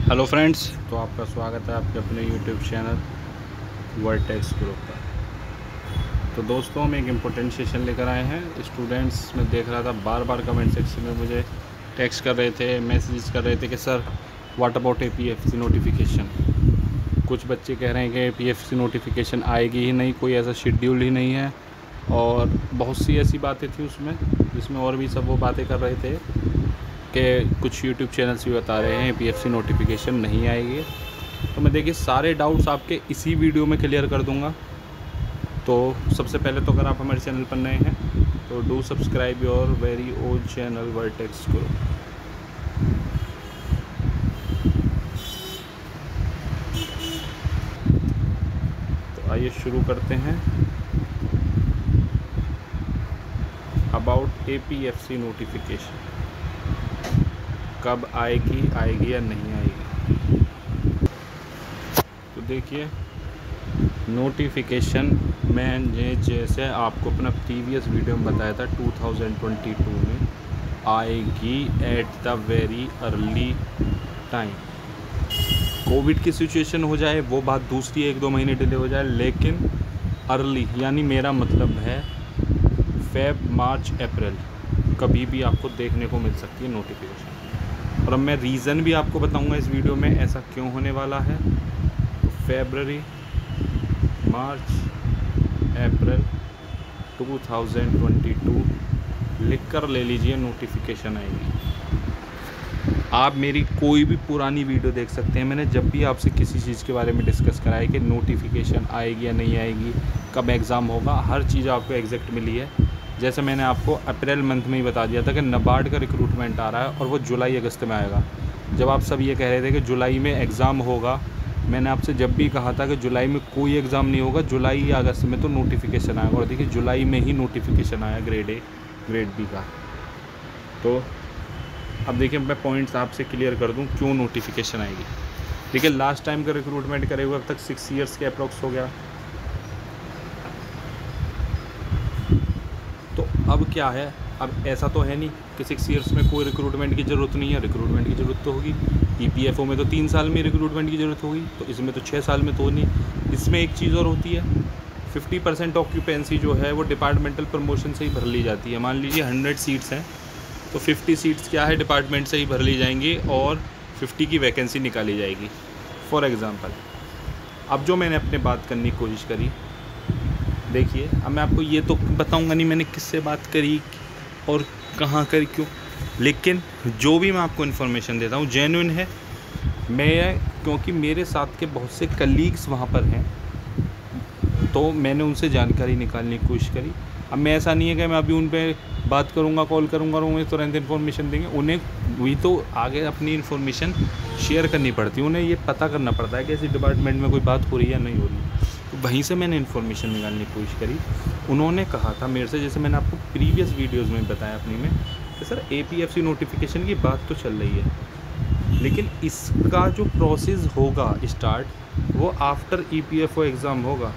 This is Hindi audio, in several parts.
हेलो फ्रेंड्स, तो आपका स्वागत है आपके अपने यूट्यूब चैनल वर्टेक्स ग्रुप पर। तो दोस्तों, हम एक इम्पोर्टेंट सेशन लेकर आए हैं। स्टूडेंट्स में देख रहा था बार बार कमेंट सेक्शन में मुझे टेक्स्ट कर रहे थे, मैसेजेस कर रहे थे कि sir what about APFC notification. कुछ बच्चे कह रहे हैं कि APFC नोटिफिकेशन आएगी ही नहीं, कोई ऐसा शेड्यूल ही नहीं है, और बहुत सी ऐसी बातें थी उसमें जिसमें और भी सब वो बातें कर रहे थे कि कुछ यूट्यूब चैनल्स भी बता रहे हैं APFC नोटिफिकेशन नहीं आएगी। तो मैं देखिए सारे डाउट्स आपके इसी वीडियो में क्लियर कर दूंगा। तो सबसे पहले तो अगर आप हमारे चैनल पर नए हैं तो do subscribe your very own channel Vertex group. तो आइए शुरू करते हैं। अबाउट APFC नोटिफिकेशन, कब आएगी या नहीं आएगी। तो देखिए, नोटिफिकेशन मैंने जैसे आपको अपना प्रीवियस वीडियो में बताया था 2022 में आएगी at the very early time. Covid की सिचुएशन हो जाए वो बात दूसरी, 1-2 महीने डिले हो जाए, लेकिन अर्ली यानी मेरा मतलब है फेब, मार्च, अप्रैल कभी भी आपको देखने को मिल सकती है नोटिफिकेशन। और अब मैं रीज़न भी आपको बताऊंगा इस वीडियो में ऐसा क्यों होने वाला है। तो फरवरी, मार्च, अप्रैल 2022 लिख कर ले लीजिए, नोटिफिकेशन आएगी। आप मेरी कोई भी पुरानी वीडियो देख सकते हैं, मैंने जब भी आपसे किसी चीज़ के बारे में डिस्कस कराया कि नोटिफिकेशन आएगी या नहीं आएगी, कब एग्ज़ाम होगा, हर चीज़ आपको एग्जैक्ट मिली है। जैसे मैंने आपको अप्रैल मंथ में ही बता दिया था कि नाबार्ड का रिक्रूटमेंट आ रहा है और वो जुलाई अगस्त में आएगा। जब आप सब ये कह रहे थे कि जुलाई में एग्ज़ाम होगा, मैंने आपसे जब भी कहा था कि जुलाई में कोई एग्ज़ाम नहीं होगा, जुलाई या अगस्त में तो नोटिफिकेशन आएगा। और देखिए जुलाई में ही नोटिफिकेशन आया ग्रेड A ग्रेड B का। तो अब देखिए मैं पॉइंट्स आपसे क्लियर कर दूं क्यों नोटिफिकेशन आएगी। देखिए लास्ट टाइम का रिक्रूटमेंट करे हुए अब तक 6 ईयर्स के अप्रॉक्स हो गया। तो अब क्या है, अब ऐसा तो है नहीं कि 6 ईयर्स में कोई रिक्रूटमेंट की ज़रूरत नहीं है, रिक्रूटमेंट की ज़रूरत तो होगी। EPFO में तो 3 साल में रिक्रूटमेंट की ज़रूरत होगी, तो इसमें तो 6 साल में तो नहीं। इसमें एक चीज़ और होती है, 50% ऑक्यूपेंसी जो है वो डिपार्टमेंटल प्रमोशन से ही भर ली जाती है। मान लीजिए 100 सीट्स हैं तो 50 सीट्स क्या है, डिपार्टमेंट से ही भर ली जाएंगी और 50 की वैकेंसी निकाली जाएगी। फॉर एग्ज़ाम्पल, अब जो मैंने अपने बात करने की कोशिश करी, देखिए अब मैं आपको ये तो बताऊंगा नहीं मैंने किससे बात करी और कहाँ करी, क्यों, लेकिन जो भी मैं आपको इन्फॉर्मेशन देता हूँ जेन्युइन है। मैं क्योंकि मेरे साथ के बहुत से कलीग्स वहाँ पर हैं तो मैंने उनसे जानकारी निकालने की कोशिश करी। अब मैं ऐसा नहीं है कि मैं अभी उन पर बात करूँगा, कॉल करूँगा और उन्हें तुरंत इन्फॉर्मेशन देंगे। उन्हें वही तो आगे अपनी इन्फॉर्मेशन शेयर करनी पड़ती है, उन्हें ये पता करना पड़ता है कि ऐसी डिपार्टमेंट में कोई बात हो रही है या नहीं हो रही। तो वहीं से मैंने इन्फॉर्मेशन निकालने की कोशिश करी। उन्होंने कहा था मेरे से, जैसे मैंने आपको प्रीवियस वीडियोस में बताया अपनी में, कि सर APFC नोटिफिकेशन की बात तो चल रही है, लेकिन इसका जो प्रोसेस होगा स्टार्ट वो आफ्टर EPFO एग्ज़ाम होगा।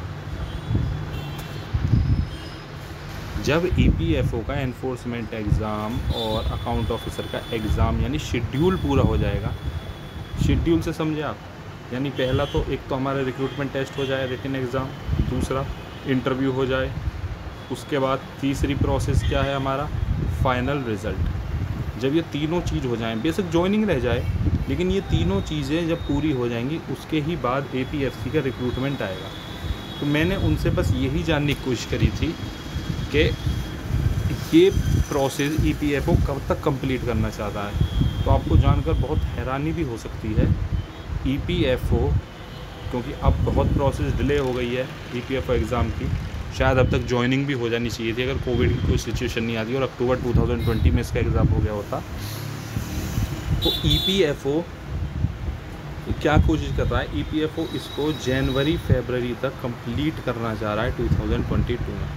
जब EPFO का एनफोर्समेंट एग्ज़ाम और अकाउंट ऑफिसर का एग्ज़ाम यानी शेड्यूल पूरा हो जाएगा। शेड्यूल से समझे आप, यानी पहला तो एक तो हमारा रिक्रूटमेंट टेस्ट हो जाए, रिटन एग्ज़ाम, दूसरा इंटरव्यू हो जाए, उसके बाद तीसरी प्रोसेस क्या है हमारा, फाइनल रिज़ल्ट। जब ये तीनों चीज़ हो जाएं, बेसिक जॉइनिंग रह जाए, लेकिन ये तीनों चीज़ें जब पूरी हो जाएंगी उसके ही बाद APFC का रिक्रूटमेंट आएगा। तो मैंने उनसे बस यही जानने की कोशिश करी थी कि ये प्रोसेस EPFO कब तक कंप्लीट करना चाहता है। तो आपको जानकर बहुत हैरानी भी हो सकती है, EPFO क्योंकि अब बहुत प्रोसेस डिले हो गई है EPFO एग्ज़ाम की, शायद अब तक जॉइनिंग भी हो जानी चाहिए थी अगर कोविड की कोई सिचुएशन नहीं आती और अक्टूबर 2020 में इसका एग्ज़ाम हो गया होता। तो EPFO क्या कोशिश कर रहा है, EPFO इसको जनवरी फरवरी तक कंप्लीट करना चाह रहा है 2022 में।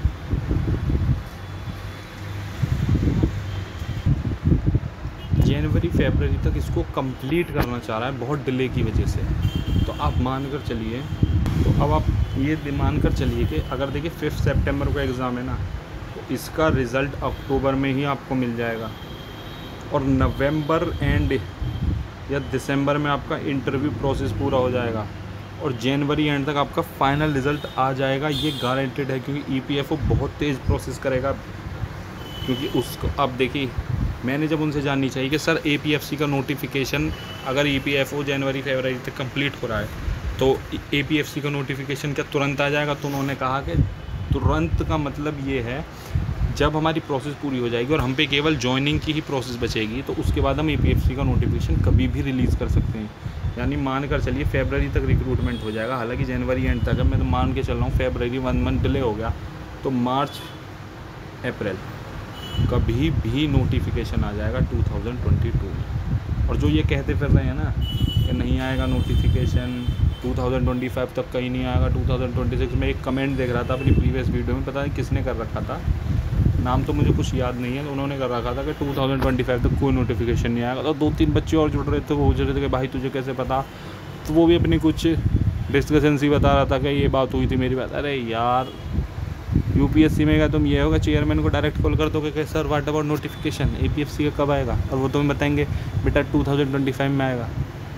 जनवरी फरवरी तक इसको कंप्लीट करना चाह रहा है बहुत डिले की वजह से। तो आप मान कर चलिए, तो अब आप ये मान कर चलिए कि अगर देखिए 5 सितंबर को एग्ज़ाम है ना, तो इसका रिज़ल्ट अक्टूबर में ही आपको मिल जाएगा और नवंबर एंड या दिसंबर में आपका इंटरव्यू प्रोसेस पूरा हो जाएगा और जनवरी एंड तक आपका फाइनल रिज़ल्ट आ जाएगा, ये गारंटेड है। क्योंकि EPFO बहुत तेज़ प्रोसेस करेगा। क्योंकि उसको अब देखिए, मैंने जब उनसे जाननी चाहिए कि सर APFC का नोटिफिकेशन अगर EPFO जनवरी फरवरी तक कंप्लीट हो रहा है तो APFC का नोटिफिकेशन क्या तुरंत आ जाएगा? तो उन्होंने कहा कि तुरंत का मतलब ये है जब हमारी प्रोसेस पूरी हो जाएगी और हम पे केवल जॉइनिंग की ही प्रोसेस बचेगी तो उसके बाद हम APFC का नोटिफिकेशन कभी भी रिलीज़ कर सकते हैं। यानी मान कर चलिए फरवरी तक रिक्रूटमेंट हो जाएगा। हालांकि जनवरी एंड तक है, मैं तो मान के चल रहा हूँ फरवरी 1 मंथ डिले हो गया तो मार्च अप्रैल कभी भी नोटिफिकेशन आ जाएगा 2022 में। और जो ये कहते फिर रहे हैं ना कि नहीं आएगा नोटिफिकेशन 2025 तक, कहीं नहीं आएगा 2026 में। एक कमेंट देख रहा था अपनी प्रीवियस वीडियो में, पता नहीं किसने कर रखा था, नाम तो मुझे कुछ याद नहीं है, तो उन्होंने कर रखा था कि 2025 तक कोई नोटिफिकेशन नहीं आएगा। तो 2-3 बच्चे और जुड़ रहे थे, वो पूछ रहे थे कि भाई तुझे कैसे पता? तो वो भी अपनी कुछ डिस्कशन सी बता रहा था कि ये बात हुई थी मेरी बात। अरे यार UPSC में क्या तुम ये होगा चेयरमैन को डायरेक्ट कॉल कर दोगे कि sir what about notification APFC का कब आएगा, और वो तुम्हें बताएंगे बेटा 2025 में आएगा।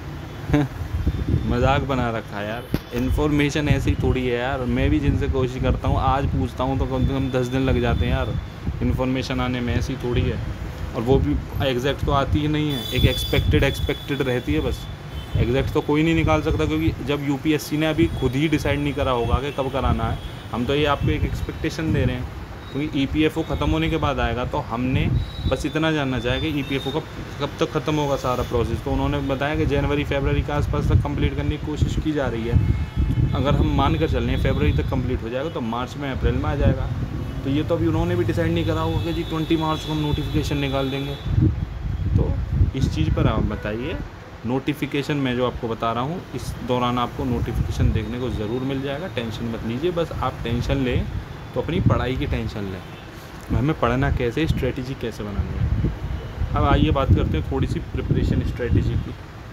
मजाक बना रखा है यार। इन्फॉर्मेशन ऐसी थोड़ी है यार। मैं भी जिनसे कोशिश करता हूँ, आज पूछता हूँ तो कम से कम 10 दिन लग जाते हैं यार इन्फॉर्मेशन आने में। ऐसी थोड़ी है, और वो भी एग्जैक्ट तो आती ही नहीं है। एक एक्सपेक्टेड रहती है बस। एग्जैक्ट तो कोई नहीं निकाल सकता, क्योंकि जब UPSC ने अभी खुद ही डिसाइड नहीं करा होगा कि कब कराना है। हम तो ये आपको एक एक्सपेक्टेशन दे रहे हैं, क्योंकि EPFO ख़त्म होने के बाद आएगा। तो हमने बस इतना जानना चाहे कि EPFO का कब तक ख़त्म होगा सारा प्रोसेस। तो उन्होंने बताया कि जनवरी फरवरी के आसपास तक कंप्लीट करने की कोशिश की जा रही है। अगर हम मान कर चल रहे हैं फरवरी तक कंप्लीट हो जाएगा तो मार्च में अप्रैल में आ जाएगा। तो ये तो अभी उन्होंने भी डिसाइड नहीं करा होगा कि जी 20 मार्च को हम नोटिफिकेशन निकाल देंगे। तो इस चीज़ पर आप बताइए। नोटिफिकेशन मैं जो आपको बता रहा हूँ, इस दौरान आपको नोटिफिकेशन देखने को ज़रूर मिल जाएगा। टेंशन मत लीजिए, बस आप टेंशन लें तो अपनी पढ़ाई की टेंशन लें, हमें पढ़ना कैसे, स्ट्रेटजी कैसे बनानी है। अब आइए बात करते हैं थोड़ी सी प्रिपरेशन स्ट्रेटजी की।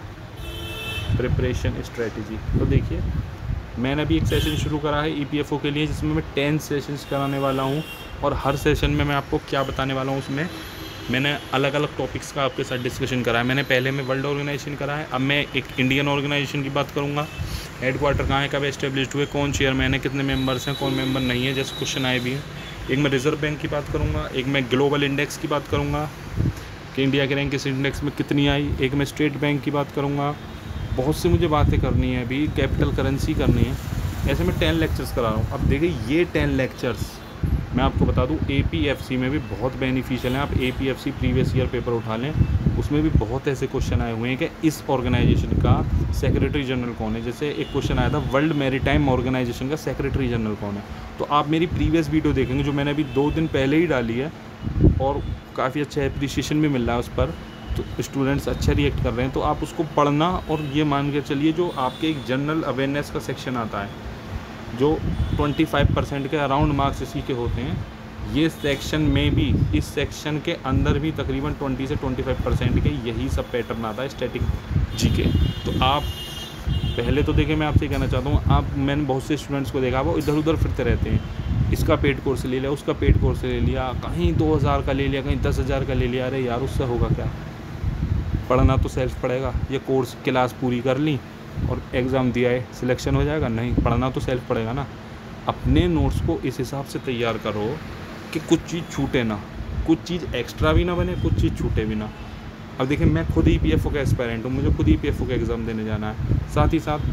प्रिपरेशन स्ट्रेटजी तो देखिए, मैंने अभी एक सेशन शुरू करा है EPFO के लिए, जिसमें मैं 10 सेशंस कराने वाला हूँ। और हर सेशन में मैं आपको क्या बताने वाला हूँ, उसमें मैंने अलग अलग टॉपिक्स का आपके साथ डिस्कशन करा है। मैंने पहले में वर्ल्ड ऑर्गेनाइजेशन करा है, अब मैं एक इंडियन ऑर्गेनाइजेशन की बात करूँगा। हेडक्वार्टर कहाँ है, कब एस्टेब्लिश्ड हुए, कौन चेयरमैन है, कितने मेंबर्स हैं, कौन मेंबर नहीं है, जैसे क्वेश्चन आए भी हैं। एक मैं रिजर्व बैंक की बात करूँगा, एक मैं ग्लोबल इंडेक्स की बात करूँगा कि इंडिया की रैंक इस इंडेक्स में कितनी आई, एक मैं स्टेट बैंक की बात करूँगा। बहुत सी मुझे बातें करनी है अभी, कैपिटल करेंसी करनी है। ऐसे मैं 10 लेक्चर्स करा रहा हूँ। अब देखिए ये 10 लेक्चर्स मैं आपको बता दूँ APFC में भी बहुत बेनिफिशियल हैं। आप APFC प्रीवियस ईयर पेपर उठा लें, उसमें भी बहुत ऐसे क्वेश्चन आए हुए हैं कि इस ऑर्गेनाइजेशन का सेक्रेटरी जनरल कौन है। जैसे एक क्वेश्चन आया था वर्ल्ड मैरीटाइम ऑर्गेनाइजेशन का सेक्रेटरी जनरल कौन है। तो आप मेरी प्रीवियस वीडियो देखेंगे जो मैंने अभी 2 दिन पहले ही डाली है, और काफ़ी अच्छा एप्रिसिएशन भी मिल रहा है उस पर। तो स्टूडेंट्स अच्छा रिएक्ट कर रहे हैं, तो आप उसको पढ़ना। और ये मान के चलिए जो आपके एक जनरल अवेयरनेस का सेक्शन आता है, जो 25% के अराउंड मार्क्स इसी के होते हैं, ये सेक्शन में भी, इस सेक्शन के अंदर भी तकरीबन 20 से 25% के यही सब पैटर्न आता है स्टैटिक GK। तो आप पहले तो देखिए, मैं आपसे कहना चाहता हूँ, मैंने बहुत से स्टूडेंट्स को देखा वो इधर उधर फिरते रहते हैं। इसका पेड कोर्स ले लिया, उसका पेड कोर्स ले लिया, कहीं 2000 का ले लिया, कहीं 10,000 का ले लिया। अरे यार उससे होगा क्या? पढ़ना तो सेल्फ पड़ेगा। ये कोर्स क्लास पूरी कर ली और एग्ज़ाम दिया है, सिलेक्शन हो जाएगा? नहीं, पढ़ना तो सेल्फ पड़ेगा ना। अपने नोट्स को इस हिसाब से तैयार करो कि कुछ चीज़ छूटे ना, कुछ चीज़ एक्स्ट्रा भी ना बने, कुछ चीज़ छूटे भी ना। अब देखिए, मैं खुद EPFO का एस्पायरेंट हूँ, मुझे खुद EPFO का एग्ज़ाम देने जाना है। साथ ही साथ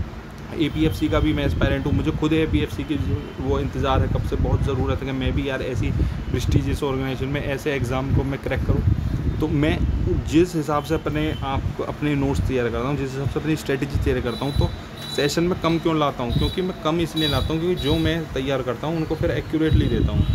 APFC का भी मैं एस्पायरेंट हूँ, मुझे खुद APFC की वो इंतज़ार है कब से, बहुत ज़रूरत है कि मैं भी यार ऐसी प्रेस्टीजियस ऑर्गेनाइजेशन में ऐसे एग्ज़ाम को मैं क्रैक करूँ। तो मैं जिस हिसाब से अपने नोट्स तैयार करता हूँ, जिस हिसाब से अपनी स्ट्रेटजी तैयार करता हूँ, तो सेशन में कम क्यों लाता हूँ? क्योंकि मैं कम इसलिए लाता हूँ क्योंकि जो मैं तैयार करता हूँ उनको फिर एक्यूरेटली देता हूँ।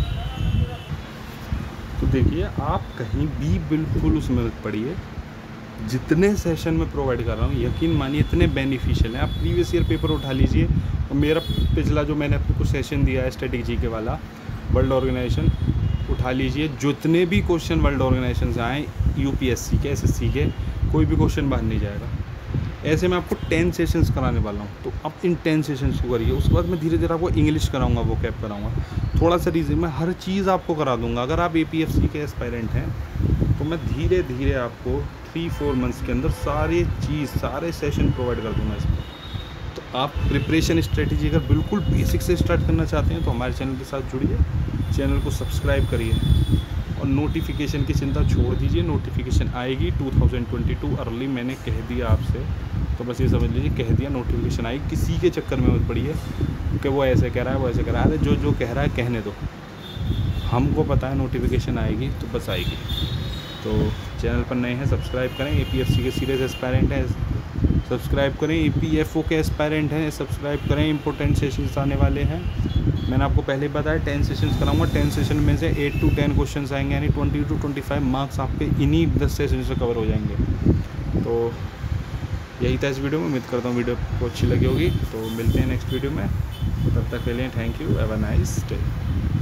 तो देखिए, आप कहीं भी बिल्कुल उसमें मत पड़िए। जितने सेशन में प्रोवाइड कर रहा हूँ, यकीन मानिए इतने बेनिफिशियल हैं। आप प्रीवियस ईयर पेपर उठा लीजिए, और मेरा पिछला जो मैंने आपको सेशन दिया है स्टैटिक GK वाला, वर्ल्ड ऑर्गेनाइजेशन उठा लीजिए। जितने भी क्वेश्चन वर्ल्ड ऑर्गेनाइजेशन से आए, UPSC के, SSC के, कोई भी क्वेश्चन बाहर नहीं जाएगा। ऐसे मैं आपको 10 सेशंस कराने वाला हूँ। तो अब इन 10 सेशंस को करिए। उसके बाद मैं धीरे धीरे आपको इंग्लिश कराऊंगा, वो कैप कराऊंगा, थोड़ा सा रीजनिंग, मैं हर चीज़ आपको करा दूंगा। अगर आप APFC के एस्पायरेंट हैं तो मैं धीरे धीरे आपको 3-4 मंथ्स के अंदर सारे सेशन प्रोवाइड कर दूँगा इसमें। तो आप प्रिपरेशन स्ट्रेटेजी अगर बिल्कुल बेसिक से स्टार्ट करना चाहते हैं तो हमारे चैनल के साथ जुड़िए, चैनल को सब्सक्राइब करिए और नोटिफिकेशन की चिंता छोड़ दीजिए। नोटिफिकेशन आएगी 2022 अर्ली, मैंने कह दिया आपसे, तो बस ये समझ लीजिए कह दिया, नोटिफिकेशन आएगी। किसी के चक्कर में मत पड़िए कि वो ऐसे कह रहा है वो ऐसे कह रहा है, अरे जो कह रहा है कहने दो, हमको पता है नोटिफिकेशन आएगी तो बस आएगी। तो चैनल पर नए हैं सब्सक्राइब करें, APFC के सीरियस एस्पायरेंट हैं सब्सक्राइब करें, EPFO के एस्पायरेंट हैं सब्सक्राइब करें, इंपॉर्टेंट सेशंस आने वाले हैं। मैंने आपको पहले ही बताया 10 सेशंस कराऊंगा, 10 सेशन में से 8 to 10 क्वेश्चंस आएंगे, यानी 20 to 25 मार्क्स आपके इन्हीं 10 सेशन से कवर हो जाएंगे। तो यही था इस वीडियो में, उम्मीद करता हूँ वीडियो को अच्छी लगी होगी। तो मिलते हैं नेक्स्ट वीडियो में, तब तक के लिए thank you, have a nice day.